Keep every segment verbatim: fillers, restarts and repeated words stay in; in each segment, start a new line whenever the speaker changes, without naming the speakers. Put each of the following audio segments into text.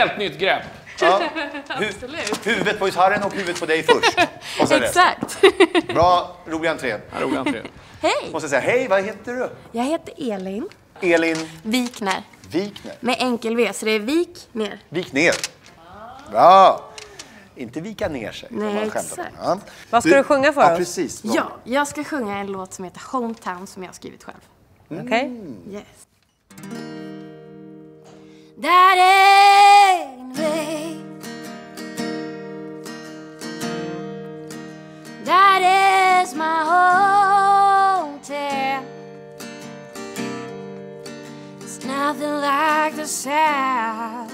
helt nytt grepp.
Ja. Hu huvudet på gitarren och huvudet på dig först. Och så
exakt.
Bra, rolig entré.
Ja, rolig entré.
Hej.
Måste säga, hej, vad heter du?
Jag heter Elin.
Elin
Wikner.
Wikner.
Med enkel V, så det är vik ner.
Vik ner. Bra. Inte vika ner sig.
Nej, exakt.
Ja.
Vad ska du, du sjunga för
ja,
oss?
Precis.
Ja, jag ska sjunga en låt som heter Hometown som jag har skrivit själv.
Mm. Okej.
Okay? Yes. That ain't way. That is my hometown. It's nothing like the South.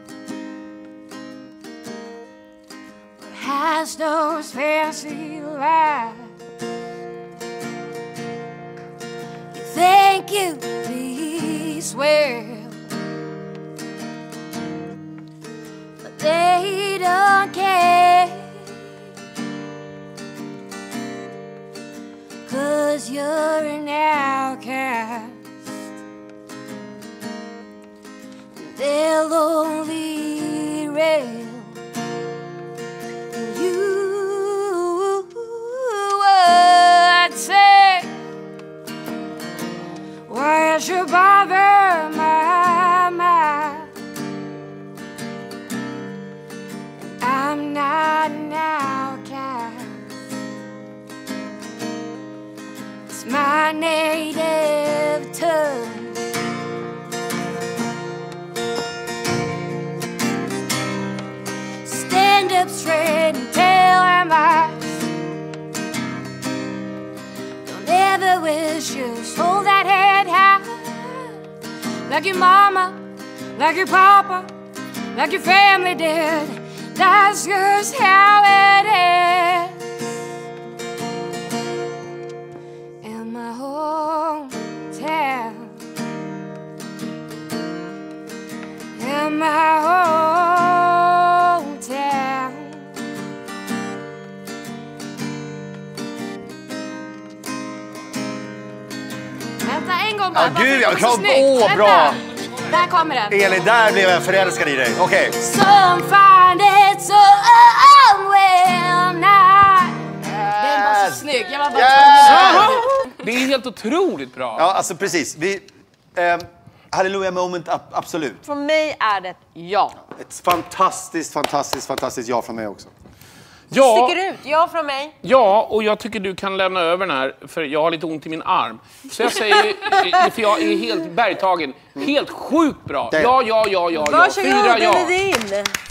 It has those fancy lights. You think you please well, but they don't care. 'Cause you're an outcast. They'll only rail. And you would say, why should bother my mind? And I'm not an outcast. It's my native tongue. Stand up straight and tell them lies. Don't ever wish you hold that head high. Like your mama, like your papa, like your family did. That's just how it is. In my hometown. In my hometown. Vänta en gång bara.
Ja, gud, jag
kan...
Åh, bra!
Där kommer den.
Elin, där blev jag förälskad i dig. Okej. Okay.
Some find it so well night. Den var så snygg. Jag var bara
yes.
Det är helt otroligt bra.
Ja, alltså precis. Vi... Eh, Hallelujah moment, absolut.
Från mig är det ja.
Ett fantastiskt, fantastiskt, fantastiskt ja från mig också.
Ja,
sticker ut, ja från mig.
Ja, och jag tycker du kan lämna över den här, för jag har lite ont i min arm. Så jag säger, för jag är helt bergtagen, helt sjukt bra. Ja, ja, ja, ja, ja.
Varsågod,
Fyra ja.
den är din.